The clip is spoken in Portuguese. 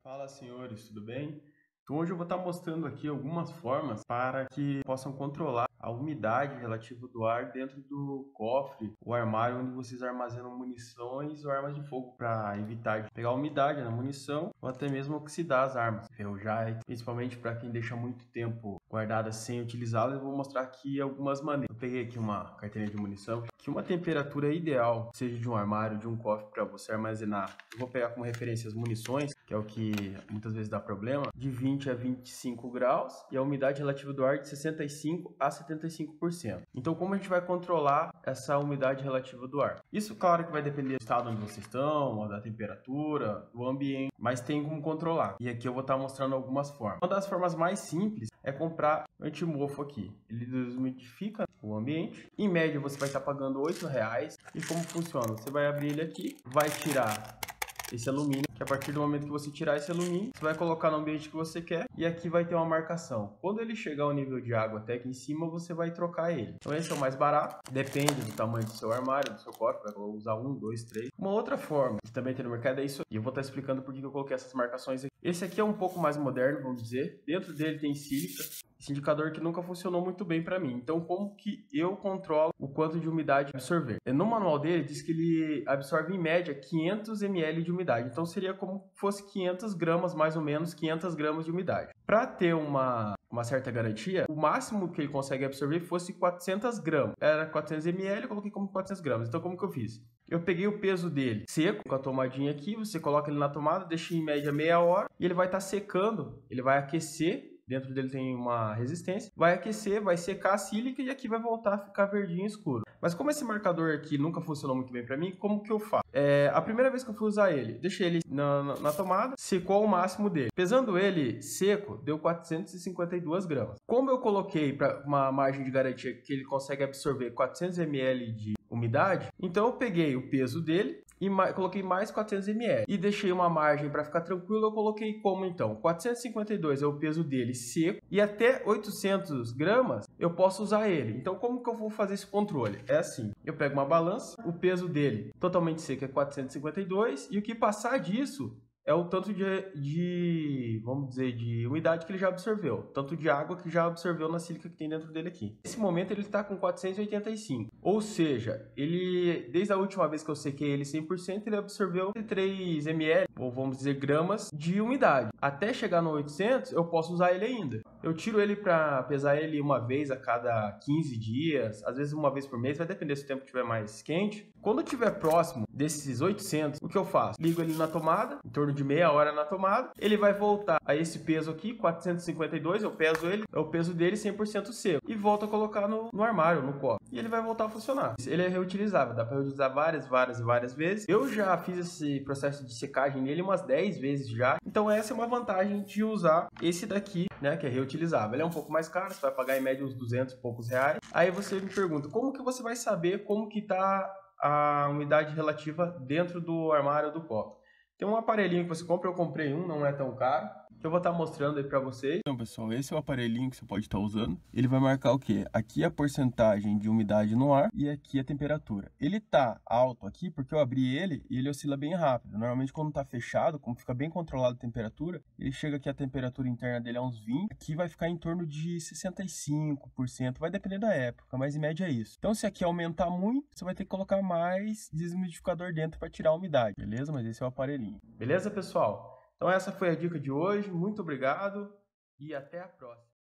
Fala, senhores, tudo bem? Então hoje eu vou estar mostrando aqui algumas formas para que possam controlar a umidade relativa do ar dentro do cofre, o armário onde vocês armazenam munições ou armas de fogo, para evitar de pegar umidade na munição ou até mesmo oxidar as armas, enferrujar, principalmente para quem deixa muito tempo guardadas sem utilizá-las. Eu vou mostrar aqui algumas maneiras. Eu peguei aqui uma carteirinha de munição, que uma temperatura ideal, seja de um armário, de um cofre para você armazenar. Eu vou pegar como referência as munições, que é o que muitas vezes dá problema, de 20 a 25 graus e a umidade relativa do ar de 65 a 75%. Então, como a gente vai controlar essa umidade relativa do ar? Isso, claro, que vai depender do estado onde vocês estão, da temperatura, do ambiente, mas tem como controlar. E aqui eu vou estar mostrando algumas formas. Uma das formas mais simples é comprar antimofo aqui. Ele desumidifica o ambiente. Em média, você vai estar pagando R$8. E como funciona? Você vai abrir ele aqui, vai tirar esse alumínio, que a partir do momento que você tirar esse alumínio, você vai colocar no ambiente que você quer e aqui vai ter uma marcação. Quando ele chegar ao nível de água até aqui em cima, você vai trocar ele. Então esse é o mais barato, depende do tamanho do seu armário, do seu cofre, vai usar 1, 2, 3. Uma outra forma que também tem no mercado é isso, e eu vou estar explicando por que eu coloquei essas marcações aqui. Esse aqui é um pouco mais moderno, vamos dizer. Dentro dele tem sílica, esse indicador que nunca funcionou muito bem para mim. Então, como que eu controlo o quanto de umidade absorver? No manual dele, diz que ele absorve em média 500 ml de umidade. Então, seria como se fosse 500 gramas, mais ou menos, 500 gramas de umidade. Para ter uma certa garantia, o máximo que ele consegue absorver fosse 400 gramas. Era 400 ml, eu coloquei como 400 gramas. Então, como que eu fiz? Eu peguei o peso dele seco, com a tomadinha aqui, você coloca ele na tomada, deixa em média meia hora, e ele vai estar secando, ele vai aquecer. Dentro dele tem uma resistência, vai aquecer, vai secar a sílica e aqui vai voltar a ficar verdinho escuro. Mas como esse marcador aqui nunca funcionou muito bem para mim, como que eu faço? A primeira vez que eu fui usar ele, deixei ele na tomada, secou o máximo dele. Pesando ele seco, deu 452 gramas. Como eu coloquei para uma margem de garantia que ele consegue absorver 400 ml de umidade, então eu peguei o peso dele e coloquei mais 400 ml e deixei uma margem para ficar tranquilo. Eu coloquei como então 452 é o peso dele seco e até 800 gramas eu posso usar ele. Então como que eu vou fazer esse controle? É assim, eu pego uma balança, o peso dele totalmente seco é 452 e o que passar disso é o tanto vamos dizer, de umidade que ele já absorveu. Tanto de água que já absorveu na sílica que tem dentro dele aqui. Nesse momento ele está com 485. Ou seja, desde a última vez que eu sequei ele 100%, ele absorveu 3 ml, ou vamos dizer gramas, de umidade. Até chegar no 800, eu posso usar ele ainda. Eu tiro ele para pesar ele uma vez a cada 15 dias, às vezes uma vez por mês, vai depender se o tempo estiver mais quente. Quando estiver próximo desses 800, o que eu faço? Ligo ele na tomada, em torno de meia hora na tomada, ele vai voltar a esse peso aqui, 452, eu peso ele, é o peso dele 100% seco, e volto a colocar no armário, no copo, e ele vai voltar a funcionar. Ele é reutilizável, dá para reutilizar várias vezes. Eu já fiz esse processo de secagem nele umas 10 vezes já, então essa é uma vantagem de usar esse daqui, né, que é reutilizável. Ele é um pouco mais caro, você vai pagar em média uns 200 e poucos reais. Aí você me pergunta, como que você vai saber como que tá a umidade relativa dentro do armário do copo? Tem um aparelhinho que você compra, eu comprei um, não é tão caro, que eu vou estar mostrando aí para vocês. Então, pessoal, esse é o aparelhinho que você pode estar usando. Ele vai marcar o quê? Aqui a porcentagem de umidade no ar e aqui a temperatura. Ele tá alto aqui porque eu abri ele e ele oscila bem rápido. Normalmente quando tá fechado, como fica bem controlado a temperatura, ele chega aqui a temperatura interna dele é uns 20. Aqui vai ficar em torno de 65%, vai depender da época, mas em média é isso. Então se aqui aumentar muito, você vai ter que colocar mais desumidificador dentro para tirar a umidade, beleza? Mas esse é o aparelhinho. Beleza, pessoal? Então essa foi a dica de hoje, muito obrigado e até a próxima.